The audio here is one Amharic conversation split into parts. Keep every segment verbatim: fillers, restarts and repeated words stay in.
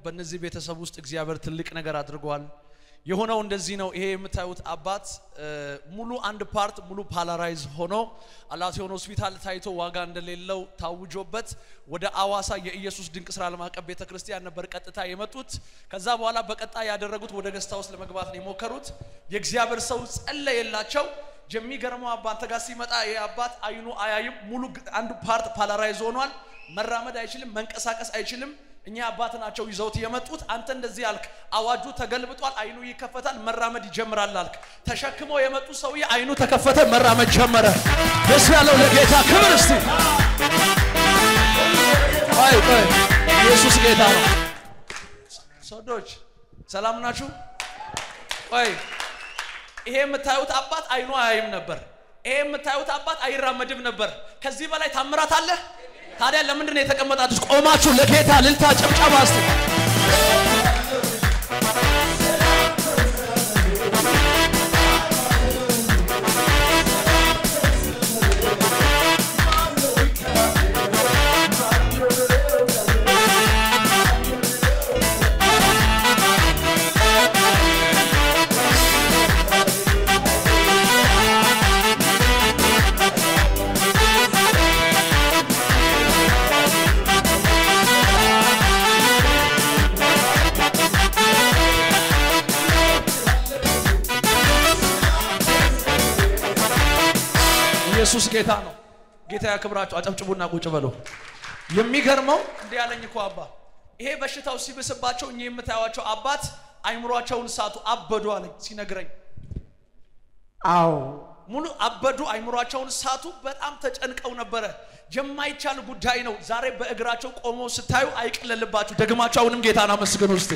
በእነዚህ ቤተሰብ ውስጥ እግዚአብሔር ትልቅ ነገር አድርጓል የሆነው እንደዚህ ነው ይሄ የምታዩት አባት ሙሉ አንድ ፓርት ሙሉ ፓላራይዝ ሆኖ አላሲዮን ሆስፒታል ታይቶ ዋጋ እንደሌለው ታውጆበት ወደ አዋሳ የኢየሱስ ድንቅ ስራ ለማቀብ ቤተክርስቲያን ነበር ቀጥታ የመጡት ከዛ በኋላ በቀጣ ያደረጉት ወደ ገስታውስ ለመግባት ነው የሞከሩት የእግዚአብሔር ሰው ጸለየላቸው የሚገርመው አባት ተጋር ሲመጣ ይሄ አባት አይኑ አያይም ሙሉ አንድ ፓርት ፓላራይዝ ሆኗል መራመድ አይችልም መንቀሳቀስ አይችልም እኛ አባት ናቸው ይዘውት የመጡት አንተ እንደዚህ ያልክ አዋጁ ተገልብጧል አይኑ ይከፈታል መራመድ ይጀምራል አልክ ተሸክመው የመጡ ሰውዬ አይኑ ተከፈተ መራመድ ጀመረ ደስ ያለው ለጌታ ክብር እስቲ አይ አይ ኢየሱስ ጌታ ነው ሰዶች ሰላም ናችሁ አይ ይሄ የምታዩት አባት አይኑ አያይም ነበር ይሄ የምታዩት አባት አይራመድም ነበር ከዚህ በላይ ታምራት አለ ታዲያ ለምንድን ነው የተቀመጣችሁት ቆማችሁ ለጌታ ልልታ ጨብጨባ እስቲ ኢየሱስ ጌታ ነው ጌታ ያክብራችሁ አጨብጭቡና ቁጭ በሉ የሚገርመው እንደ ያለኝ እኮ አባ ይሄ በሽታው ሲብስባቸው እኛ የምታዩዋቸው አባት አይምሮአቸውን ሳቱ አበዱ አለኝ ሲነግረኝ አው ሙሉ አበዱ አይምሮአቸውን ሳቱ በጣም ተጨንቀው ነበር የማይቻል ጉዳይ ነው ዛሬ በእግራቸው ቆመው ስታዩ አይቀለልባችሁ ደግማችሁ አሁንም ጌታና መስገኑ እስቲ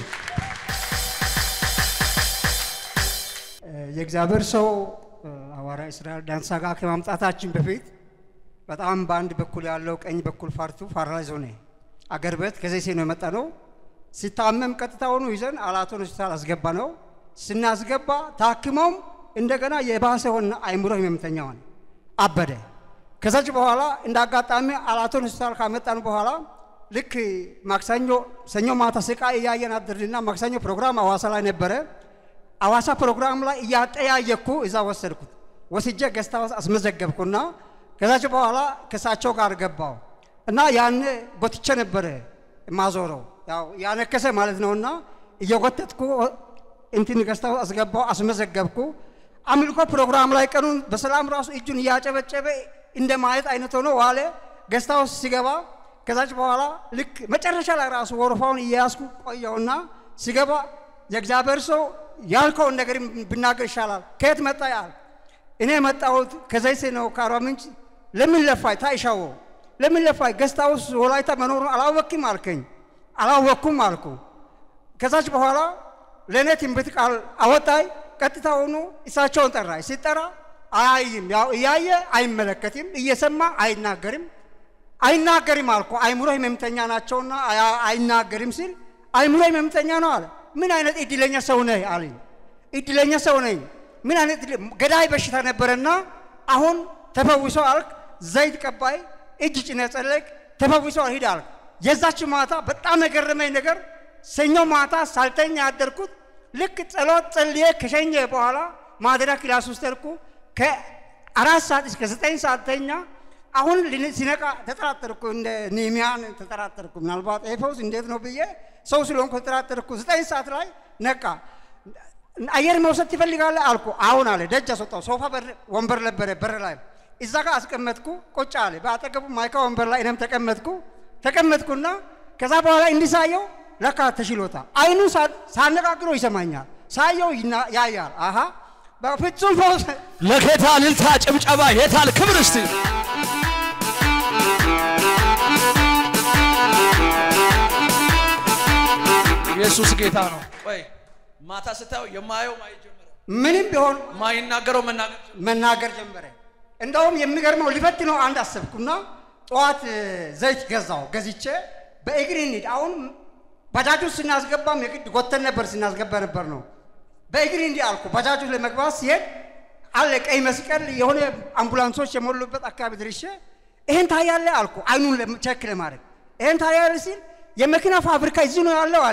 የእግዚአብሔር ሰው አዋራ እስራኤል ዳንሳ ጋር ከማምጣታችን በፊት በጣም ባንድ በኩል ያለው ቀኝ በኩል ፋርቱ ፓራላይዝ ሆነ አገር ቤት ከዘይሴ ነው የመጣነው ሲታመም ቀጥታውኑ ይዘን አላቶን ሆስፒታል አስገባ ነው ስናስገባ ታክመውም እንደገና የባሰ ሆነ አይምሮ ህመምተኛውን አበደ ከዛች በኋላ እንዳጋጣሚ አላቶን ሆስፒታል ካመጣን በኋላ ልክ ማክሰኞ ሰኞ ማታ ስቃይ ያየን አድርና ማክሰኞ ፕሮግራም አዋሳ ላይ ነበረ አዋሳ ፕሮግራም ላይ ያጠያየኩ እዛ ወሰድኩት ወስጄ ገስታውስ አስመዘገብኩና ከዛች በኋላ ከሳቸው ጋር ገባው እና ያን ጎትቼ ነበር ማዞረው ያው ያነከሰ ማለት ነውና እየጎተትኩ እንትን ገስታውስ አስገባው አስመዘገብኩ አምልኮ ፕሮግራም ላይ ቀኑን በሰላም ራሱ እጁን ያጨበጨበ እንደማየት አይነት ሆኖ ዋለ ገስታውስ ሲገባ ከዛች በኋላ ልክ መጨረሻ ላይ ራሱ ወርፋውን እያያስኩ ቆየውና ሲገባ የእግዚአብሔር ሰው ያልከው ነገር ብናገር ይሻላል ከየት መጣ ያል እኔ መጣሁት ከዘይሴ ነው ካራምንጭ ለምን ለፋይ ታይሻው ለምን ለፋይ ገስታውስ ወላይታ መኖሩን አላወቅም አልከኝ አላወቅኩም አልኩ ከዛች በኋላ ለኔ ትንቢት ቃል አወጣይ ቀጥታውኑ እሳቸውን ጠራይ ሲጠራ አያይም ያው ያየ አይመለከትም እየሰማ አይናገርም አይናገርም አልኩ አይምሮ ህመምተኛ ናቸውና አይናገርም ሲል አይምሮ ህመምተኛ ነው አለ ምን አይነት እድለኛ ሰው ነህ አለኝ እድለኛ ሰው ነኝ ምን አይነት ገዳይ በሽታ ነበርና አሁን ተፈውሶ አልክ ዘይት ቀባይ እጅ ጭነ ጸለቅ ተፈውሶ ሄድ አልክ የዛች ማታ በጣም የገረመኝ ነገር ሰኞ ማታ ሳልተኛ ያደርኩት ልክ ጸሎት ጸልዬ ከሸኘ በኋላ ማድረክ ክላስ ውስጥ ተልኩ ከአራት ሰዓት እስከ ዘጠኝ ሰዓት ተኛ አሁን ሲነቃ ተጠራጠርኩ እንደ ኒሚያን ተጠራጠርኩ ምናልባት ኤፎስ እንዴት ነው ብዬ ሰው ስለሆንኩ ተጠራጠርኩ ዘጠኝ ሰዓት ላይ ነቃ አየር መውሰድ ይፈልጋል አልኩ አሁን አለ ደጅ አስወጣው ሶፋ በር ወንበር ነበረ በር ላይ እዛ ጋር አስቀመጥኩ ቁጭ አለ ባጠገቡ ማይካ ወንበር ላይ እኔም ተቀመጥኩ ተቀመጥኩና ከዛ በኋላ እንዲሳየው ለካ ተሽሎታ አይኑ ሳነጋግሮ ይሰማኛል ሳየው ያያል አሃ በፍጹም ፈውስ ለጌታ ልልታ ጭብጨባ የታል ክብር እስቲ ኢየሱስ ጌታ ነው ወይ ማታ ስታው የማየው ማይጀመረ ምንም ቢሆን ማይናገረው መናገር መናገር ጀመረ እንደውም የሚገርመው ሊፈት ነው አንድ አሰብኩና ጧት ዘይት ገዛው ገዝቼ በእግሬ እንሂድ አሁን ባጃጁ ስናስገባም የግድ ጎተን ነበር ስናስገባ ነበር ነው በእግሬ እንዲ አልኩ ባጃጁ ለመግባት ሲሄድ አለ ቀይ መስቀል የሆነ አምቡላንሶች የሞሉበት አካባቢ ድርሼ ይሄን ታያለ አልኩ አይኑን ለቸክ ለማድረግ ይሄን ታያለ ሲል የመኪና ፋብሪካ እዚህ ነው ያለው አለኝ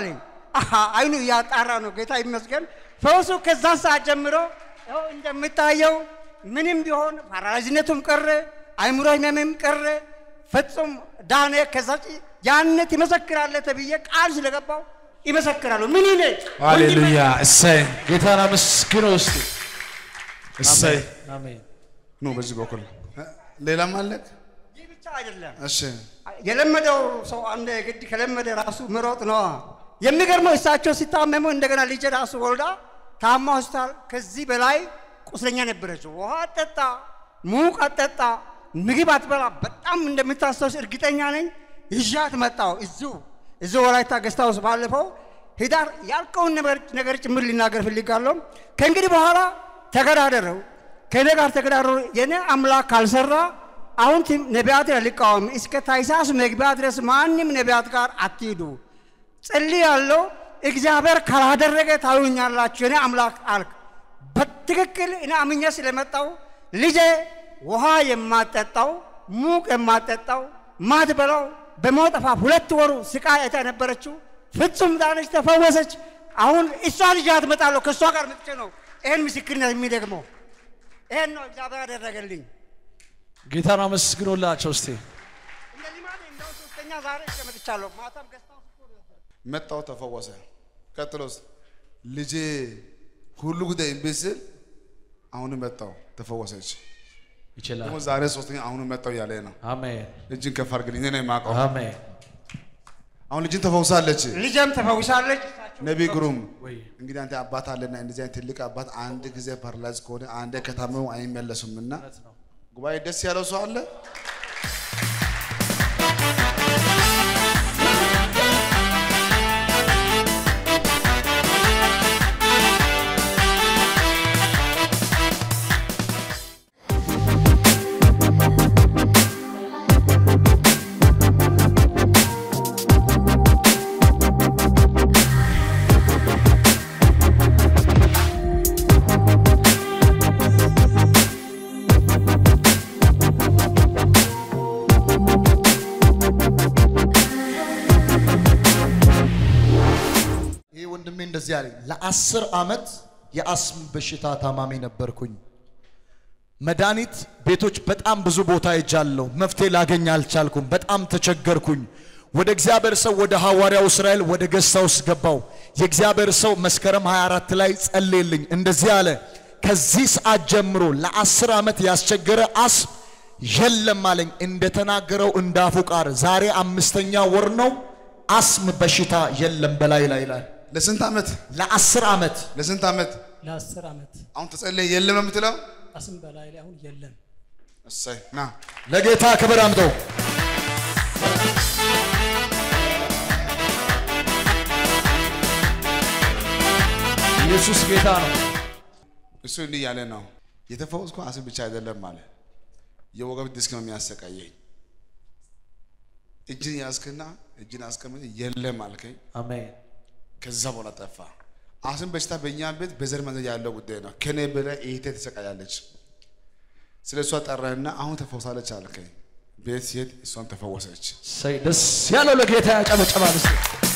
አይኑ ያጣራ ነው ጌታ ይመስገን ፈውሱ ከዛ ሰዓት ጀምሮ ያው እንደምታየው ምንም ቢሆን ፓራላይዝነቱም ቀረ አይምሮ ህመምም ቀረ ፍጹም ዳነ ከዛ ያንነት ይመሰክራል ተብዬ ቃል ስለገባው ይመሰክራሉ ምን ይኔ ሃሌሉያ እሰይ ጌታና መስክሮ እስቲ እሰይ አሜን ነው በዚህ በኩል ሌላ ማለት ይብቻ አይደለም እሺ የለመደው ሰው አንደ ግድ ከለመደ ራሱ ምሮጥ ነው የሚገርመው እሳቸው ሲታመሙ እንደገና ልጅ ራሱ ወልዳ ታማ ሆስፒታል ከዚህ በላይ ቁስለኛ ነበረች ውሃ አጠጣ ሙቅ አጠጣ ምግብ አትበላ በጣም እንደምታስተውስ እርግጠኛ ነኝ ይዣት መጣው እዚሁ እዚሁ ወላይታ ገስታውስ ባለፈው ሄዳር ያልከውን ነገር ነገር ጭምር ሊናገር ፈልጋለሁ ከእንግዲህ በኋላ ተገዳደረው ከኔ ጋር ተገዳደረው የኔ አምላክ ካልሰራ አሁን ነቢያት ለልቃውም እስከ ታይሳስ መግቢያ ድረስ ማንንም ነቢያት ጋር አትሄዱ ጸልያለሁ እግዚአብሔር ካላደረገ ታዩኛላችሁ የኔ አምላክ አልክ በትክክል እኔ አምኜ ስለመጣው ልጄ ውሃ የማጠጣው ሙቅ የማጠጣው ማትበላው በሞጠፋ ሁለት ወሩ ስቃይ አይታ ነበረችው ፍጹም ዳነች ተፈወሰች አሁን እሷ ልጅ አትመጣለሁ ከሷ ጋር መጥቼ ነው ይሄን ምስክርነት የሚደግመው ይሄን ነው እግዚአብሔር ያደረገልኝ ጌታን አመስግኑላችሁ እስቲ እንደዚህ ማለት እንደው ሶስተኛ ዛሬ ተመጥቻለሁ ማታም ገስታው መጣው ተፈወሰ ቀጥሎስ ልጄ ሁሉ ጉዳይ ቢስል አሁን መጣው ተፈወሰች ይችላል ደግሞ ዛሬ ሶስተኛ አሁን መጣው ያለ ነው አሜን እጅን ከፍ አድርግልኝ እኔ ማቀው አሜን አሁን ልጅን ተፈውሳለች ልጅም ተፈውሳለች ነብይ ግሩም ወይ እንግዲህ አንተ አባት አለና እንደዚህ አይነት ትልቅ አባት አንድ ጊዜ ፓራላይዝ ከሆነ አንድ ከታመው አይመለሱምና ጉባኤ ደስ ያለው ሰው አለ እንደዚህ ያለ ለአስር አመት የአስም በሽታ ታማሚ ነበርኩኝ መድኃኒት ቤቶች በጣም ብዙ ቦታ ይጃለው መፍትሄ ላገኝ አልቻልኩም በጣም ተቸገርኩኝ ወደ እግዚአብሔር ሰው ወደ ሐዋርያው እስራኤል ወደ ገስታውስ ገባው የእግዚአብሔር ሰው መስከረም ሃያ አራት ላይ ጸልይልኝ እንደዚህ ያለ ከዚህ ሰዓት ጀምሮ ለአስር አመት ያስቸገረ አስም የለም አለኝ እንደተናገረው እንዳፉ ቃር ዛሬ አምስተኛ ወር ነው አስም በሽታ የለም በላይ ላይ ላይ ለስንት አመት ለአስር አመት ለስንት አመት ለአስር አመት አሁን ተጸለየ የለም ነው የምትለው አስም በላይ ላይ አሁን የለም እሰይ ና ለጌታ ክብር አምጠው ኢየሱስ ጌታ ነው እሱ እንዲህ ያለ ነው የተፈወስኩ አስም ብቻ አይደለም ማለት የወገብ ዲስክ ነው የሚያሰቃየኝ እጅን ያስከና እጅን አስቀምጥ የለም አልከኝ አሜን ከዛ በኋላ ጠፋ አስም በሽታ በእኛ ቤት በዘር መንዘር ያለው ጉዳይ ነው ከኔ በላይ እህቴ ተሰቃያለች ስለሷ ጠራና አሁን ተፈውሳለች አልከኝ ቤት ሲሄድ እሷም ተፈወሰች ሰይ ደስ ያለው ለጌታ ያጨበጨባል